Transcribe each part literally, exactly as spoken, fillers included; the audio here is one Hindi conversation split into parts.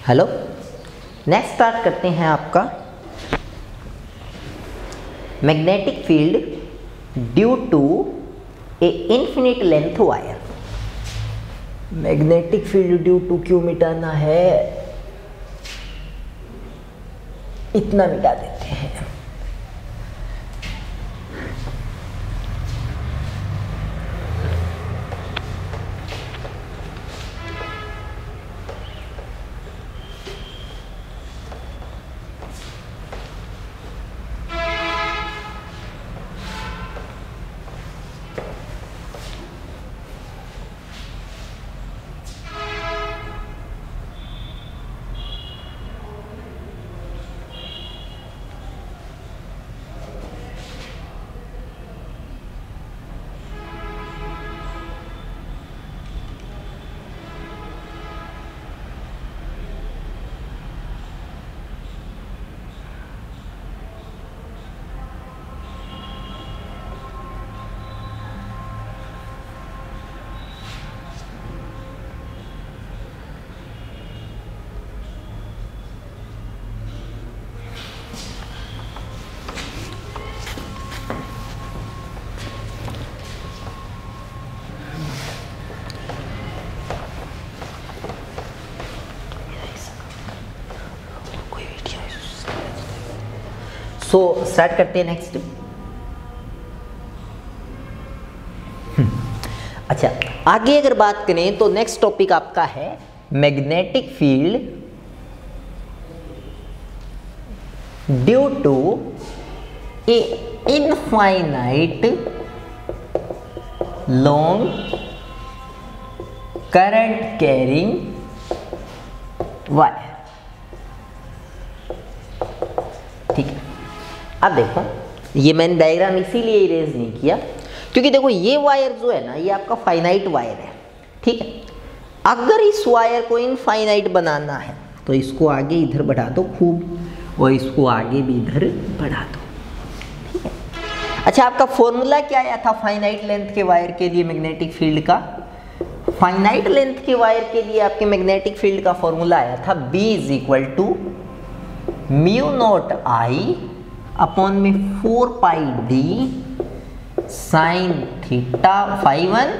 हेलो, नेक्स्ट स्टार्ट करते हैं आपका magnetic field due to a infinite length wire. Magnetic field due to क्यों मिटाना है, इतना मिटा देते हैं। सो so, स्टार्ट करते हैं नेक्स्ट। अच्छा, आगे अगर बात करें तो नेक्स्ट टॉपिक आपका है magnetic field due to a infinite long current carrying wire. ठीक है, अब देखो ये मैंने डायग्राम इसीलिए इरेज नहीं किया क्योंकि देखो ये वायर जो है ना, ये आपका फाइनाइट वायर है। ठीक है, अगर इस वायर को इनफाइनाइट बनाना है तो इसको आगे इधर बढ़ा दो खूब और इसको आगे भी इधर बढ़ा दो। ठीक है, अच्छा आपका फॉर्मूला क्या आया था फाइनाइट लेंथ के वायर के लिए मैग्नेटिक फील्ड का? फाइनाइट लेंथ के वायर के लिए आपके मैग्नेटिक फील्ड का फॉर्मूला आया था B is equal to mu not I upon में four pi d sine theta five one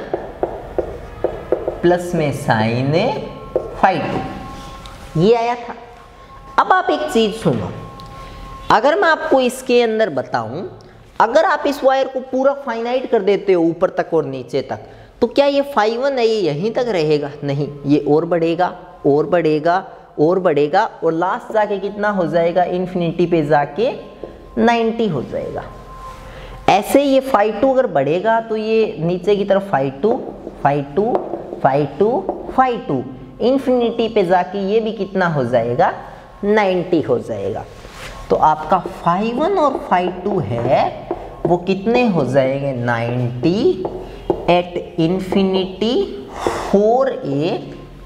plus में साइन फाइव टू, ये आया था। अब आप एक चीज सुनो, अगर मैं आपको इसके अंदर बताऊं, अगर आप इस वायर को पूरा फाइनाइट कर देते हो ऊपर तक और नीचे तक, तो क्या ये फाइव वन है ये यहीं तक रहेगा? नहीं, ये और बढ़ेगा और बढ़ेगा और बढ़ेगा और लास्ट जाके कितना हो जाएगा? इन्फिनिटी पे जाके नाइन्टी हो जाएगा। ऐसे ये फाइव टू अगर बढ़ेगा तो ये नीचे की तरफ five two five two five two five two infinity पे जाके ये भी कितना हो जाएगा? नाइन्टी हो जाएगा। तो आपका फाइव वन और फाइव टू है वो कितने हो जाएंगे? Ninety at infinity for a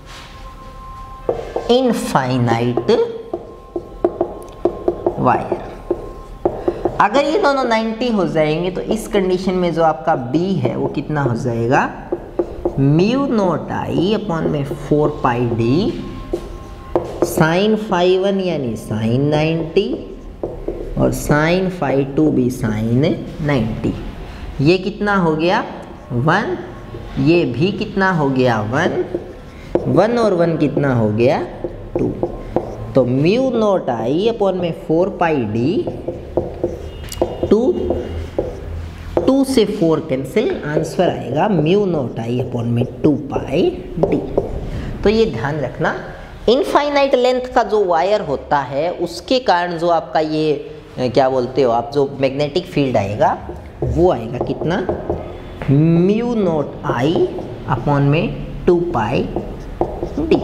infinite wire. अगर ये दोनों नाइन्टी हो जाएंगे तो इस कंडीशन में जो आपका B है वो कितना हो जाएगा? म्यू नॉट आई अपॉन में four pi d sine five one यानी साइन नाइन्टी और साइन फाइव टू भी साइन नाइन्टी। ये कितना हो गया? वन। ये भी कितना हो गया? वन। वन और वन कितना हो गया? टू। तो म्यू नॉट आई अपॉन में four pi d, two two से फोर कैंसिल, आंसर आएगा म्यू नॉट आई अपॉन में टू पाई डी। तो ये ध्यान रखना, इनफाइनाइट लेंथ का जो वायर होता है उसके कारण जो आपका ये क्या बोलते हो आप, जो मैग्नेटिक फील्ड आएगा वो आएगा कितना? म्यू नॉट आई अपॉन में टू पाई डी।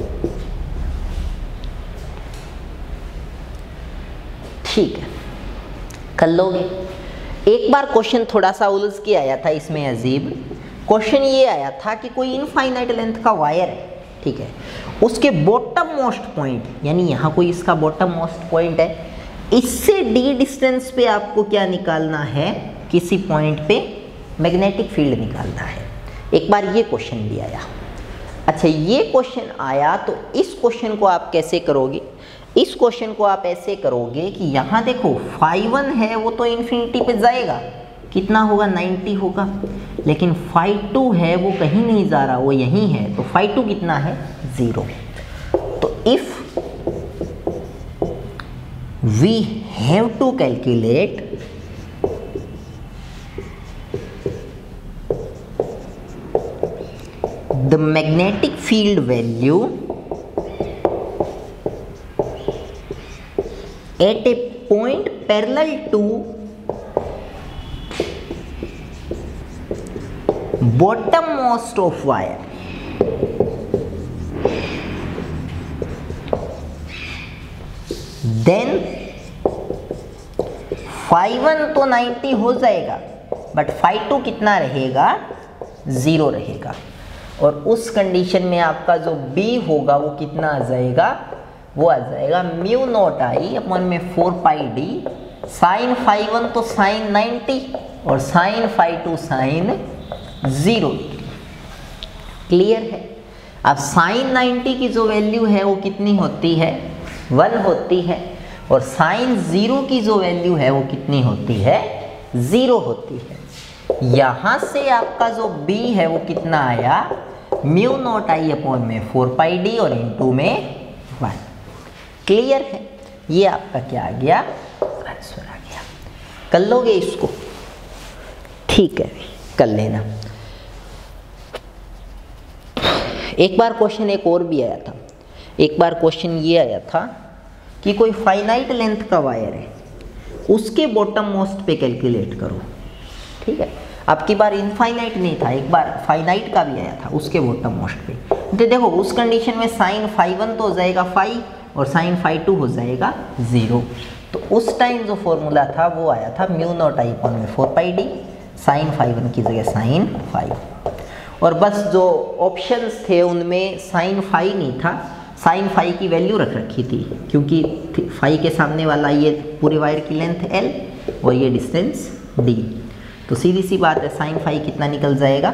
ठीक है, कर लोगे। एक बार क्वेश्चन थोड़ा सा उलझ के आया था इसमें अजीब। क्वेश्चन ये आया था कि कोई इनफाइनाइट लेंथ का वायर है, ठीक है, उसके बॉटम मोस्ट पॉइंट, यानी यहाँ कोई इसका बॉटम मोस्ट पॉइंट है, इससे डी डिस्टेंस पे आपको क्या निकालना है? किसी पॉइंट पे मैग्नेटिक फील्ड निकालना है। एक बार ये क्वेश्चन भी आया। अच्छा ये क्वेश्चन आया तो इस क्वेश्चन को आप कैसे करोगे? इस क्वेश्चन को आप ऐसे करोगे कि यहाँ देखो फाइव वन है वो तो इन्फिनिटी पे जाएगा, कितना होगा नाइन्टी होगा, लेकिन फाइव टू है वो कहीं नहीं जा रहा, वो यहीं है, तो फाइव टू कितना है? ज़ीरो। तो if we have to calculate the magnetic field value at a point parallel to bottommost of wire, then five one तो नाइन्टी हो जाएगा, बट फाइव टू कितना रहेगा? ज़ीरो रहेगा। और उस कंडीशन में आपका जो B होगा वो कितना आ जाएगा? वो आ जाएगा म्यू नॉट आई अपॉन में four pi d sine five one तो साइन नाइन्टी और sine five two sine zero. Clear है? अब साइन नाइन्टी की जो वैल्यू है वो कितनी होती है? वन होती है, और साइन ज़ीरो की जो वैल्यू है वो कितनी होती है? ज़ीरो होती है। यहाँ से आपका जो B है वो कितना आया? म्यू नॉट आई अपॉन में फोर पाई डी और इनटू में वन। क्लियर है? ये आपका क्या आ गया? आंसर आ गया। कर लोगे इसको? ठीक है, कर लेना। एक बार क्वेश्चन एक और भी आया था। एक बार क्वेश्चन ये आया था कि कोई फाइनाइट लेंथ का वायर है, उसके बॉटम मोस्ट पे कैलकुलेट करो। ठीक है, अब की बार इनफाइनाइट नहीं था, एक बार फाइनाइट का भी आया था, उसके बॉटम मोस्ट पे। तो देखो उस कंडीशन में साइन फाइव वन तो हो जाएगा फाइव और साइन फाइव टू हो जाएगा ज़ीरो। तो उस टाइम जो फॉर्मूला था वो आया था म्यू नॉट आई अपॉन में four pi d sine five one की जगह साइन फाइव, और बस जो ऑप्शंस थे उनमें साइन फाइव नहीं था, साइन फाइव की वैल्यू रख रखी थी, क्योंकि फाइव के सामने वाला ये पूरे वायर की लेंथ एल और ये डिस्टेंस डी। तो सीधी सी बात है, साइन फाइव कितना निकल जाएगा?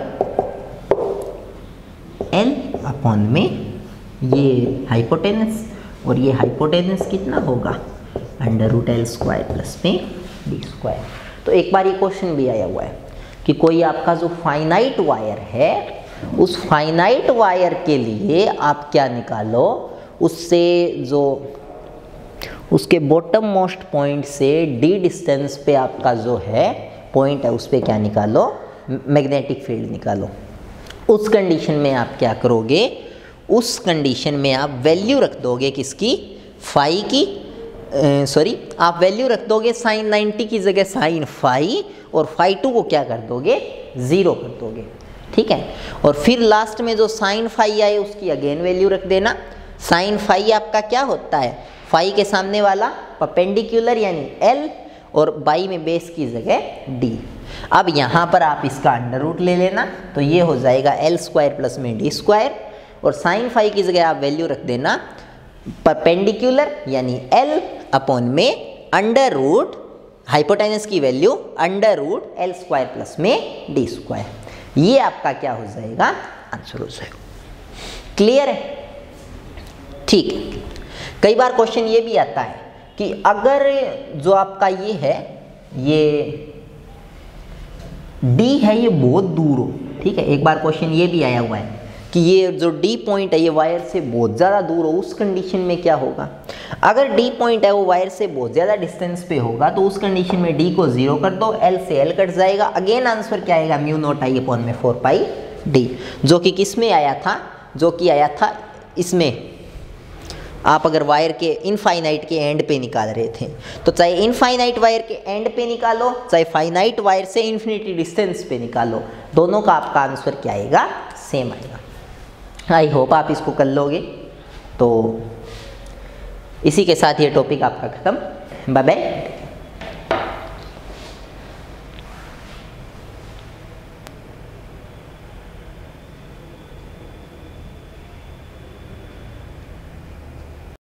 एल अपॉन में ये हाइपोटेनस, और ये हाइपोटेनस कितना होगा? Under root L square plus में डी स्क्वायर। तो एक बार ये क्वेश्चन भी आया हुआ है कि कोई आपका जो फाइनाइट वायर है, उस फाइनाइट वायर के लिए आप क्या निकालो? उससे जो उसके बॉटम मोस्ट पॉइंट से डी डिस्टेंस पे आपका जो है पॉइंट है, उस पर क्या निकालो? मैग्नेटिक फील्ड निकालो। उस कंडीशन में आप क्या करोगे? उस कंडीशन में आप वैल्यू रख दोगे किसकी? फाई की, सॉरी आप वैल्यू रख दोगे साइन नाइन्टी की जगह साइन फाई, और फाई टू को क्या कर दोगे? ज़ीरो कर दोगे। ठीक है, और फिर लास्ट में जो साइन फाई आए उसकी अगेन वैल्यू रख देना। साइन फाई आपका क्या होता है? फाई के सामने वाला परपेंडिकुलर यानी एल, और बाई में बेस की जगह डी। अब यहाँ पर आप इसका अंडर रूट ले लेना, तो ये हो जाएगा एल स्क्वायर प्लस में डी स्क्वायर, और साइन फाइव की जगह आप वैल्यू रख देना परपेंडिकुलर यानी एल अपॉन में अंडर रूट हाइपोटेनस की value under root L square plus में डी स्क्वायर। ये आपका क्या हो जाएगा? आंसर हो जाएगा। क्लियर है? ठीक है। कई बार क्वेश्चन ये भी आता है कि अगर जो आपका ये है, ये डी है, ये बहुत दूर हो। ठीक है, एक बार क्वेश्चन ये भी आया हुआ है कि ये जो डी पॉइंट है ये वायर से बहुत ज़्यादा दूर हो। उस कंडीशन में क्या होगा? अगर डी पॉइंट है वो वायर से बहुत ज़्यादा डिस्टेंस पे होगा, तो उस कंडीशन में डी को जीरो कर दो, एल से एल कट जाएगा। अगेन आंसर क्या आएगा? म्यू नॉट आई अपॉन में फोर पाई डी, जो कि किस में आया था? जो कि आया था इसमें। आप अगर वायर के इनफाइनाइट के एंड पे निकाल रहे थे, तो चाहे इनफाइनाइट वायर के एंड पे निकालो, चाहे फाइनाइट वायर से इन्फिनिटी डिस्टेंस पे निकालो, दोनों का आपका आंसर क्या आएगा? सेम आएगा। आई होप आप इसको कर लोगे। तो इसी के साथ ये टॉपिक आपका खत्म। Bye bye.